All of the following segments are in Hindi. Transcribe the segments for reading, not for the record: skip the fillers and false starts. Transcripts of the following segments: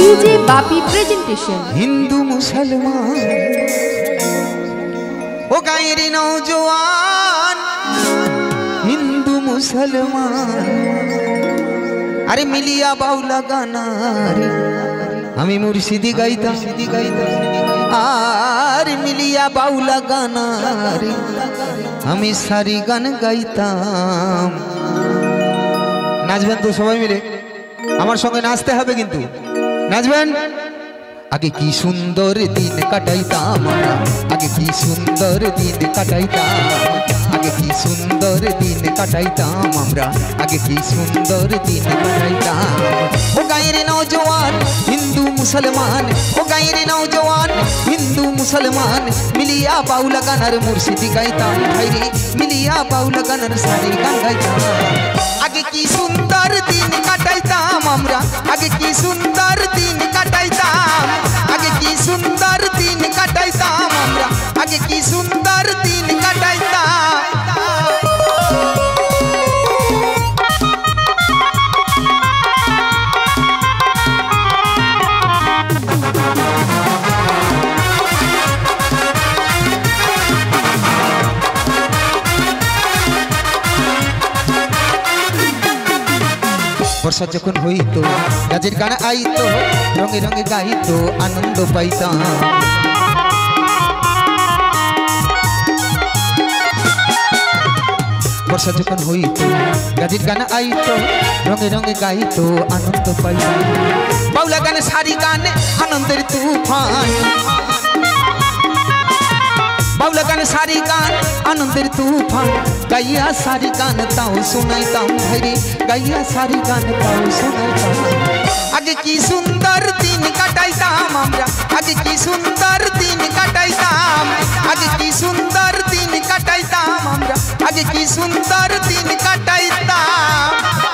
DJ Bapi presentation. हिंदू मुसलमान ओ गायरी नौजवान, हिंदू मुसलमान अरे मिलिया बाउला गाना रे हमें मुर्शिदी गाइता आरे मिलिया बाउला गाना रे हमें सारी गान गाइताम। नाचবেন তো সবাই মিলে আমার সঙ্গে নাচতে হবে কিন্তু নাচবেন। आगे की सुंदर दिन काटाइताम आगे की सुंदर दिन काटाइताम आगे की सुंदर दिन काटाइताम आगे की सुंदर दिन काटाइताम। ओ गायेर नौजवान हिंदू मुसलमान ओ गायेर नौजवान हिंदू मुसलमान मिलिया बाउला गानार मुर्शिदी गाइताम भाईरे मिलिया बाउला गानार सारी गान गाइताम। आगे की सुंदर दिन काटाइताम आगे की सुंदर दिन काटाइताम आगे की सुंदर दिन काटाइताम आगे की सुंदर दिन काटाइताम। बर्षा जखन हईतो गाजेर गाना आईतो रंगे रंगे गाइतो आनंद पाइताम। बर्षा जखन हईतो गाजेर गाना आईतो रंगे रंगे गाइतो आनंद पाइताम। बाउला गाने सारी गाने आनंदेर तूफान बाउला गाने सारी गान आनंदेर तूफान गाइया सारी गान ताऊ सुनाइताम भाईरे गाइया सारी गान ताऊ सुनाइताम। आगे की सुंदर दिन काटाइताम आगे की सुंदर दिन काटाइताम आगे की सुंदर दिन काटाइताम आगे की सुंदर दिन काटाइताम।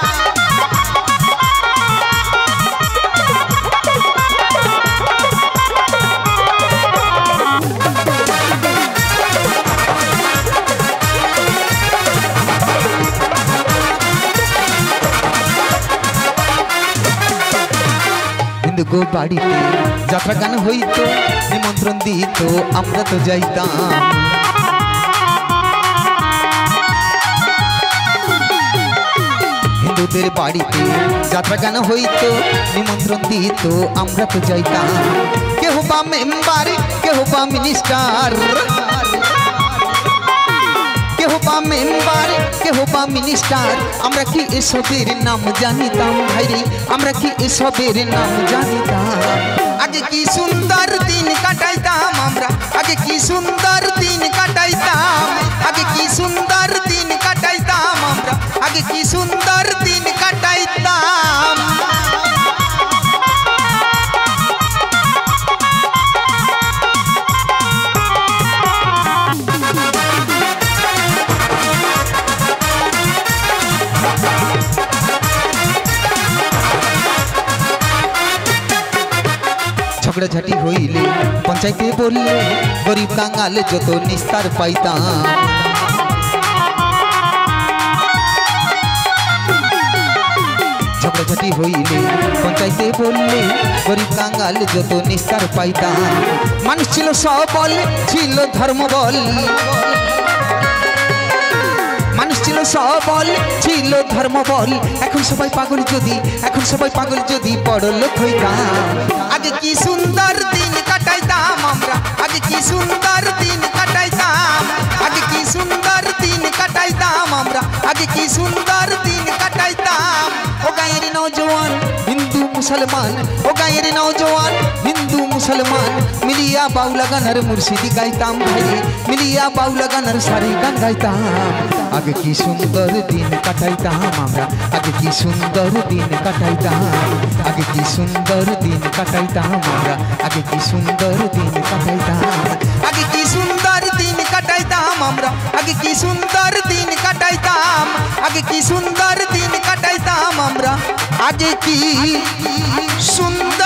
गो बाड़ीते यात्रा गान हईतो निमंत्रण दितो आमरा तो जाइताम। हिंदुदेर बाड़ीते यात्रा गान हईतो निमंत्रण दितो आमरा तो जाइताम। केहो बा मेम्बर केहो बा मिनिस्टार केहो बा मेम्बर केहो बा मिनिस्टार आमरा कि एसबेर नाम जानिताम भाईरे आमरा कि एसबेर नाम जानिताम। आगे की सुंदर दिन काटाइताम आगे की सुंदर दिन काटाइताम आगे की सुंदर दिन काटाइताम आगे की सुंदर दिन काटाइताम। झगड़ा झाटी हईले पंचायते बोलले गरीब कांगाल जत निस्तार पाइताम। झगड़ा झाटी हईले पंचायते बोलले गरीब कांगाल जत निस्तार पाइताम। मानुष छिलो सबल छिलो धर्मबल मानुष छिलो सबल छिलो धर्मबल এখন সবাই পাগল যদি বড় লোক হইতাম। आगे की सुंदर दिन काटाइताम आगे की सुंदर दिन काटाइताम आगे की सुंदर दिन काटाइताम आगे की सुंदर दिन काटाइताम। ओ गायेर नौजवान हिंदू मुसलमान ओ गायेर नौजवान हिंदू मुसलमान मिलिया बाउला गानार मुर्शिदी गाइताम भाईरे मिलिया बाउला गानार सारी गान गाइताम। आगे की सुंदर दिन काटाइताम आगे की सुंदर दिन काटाइताम आगे की सुंदर दिन काटाइताम आगे की सुंदर दिन काटाइताम आगे की सुंदर दिन काटाइताम आगे की सुंदर दिन काटाइताम आगे की सुंदर दिन काटाइताम आगे की सुंदर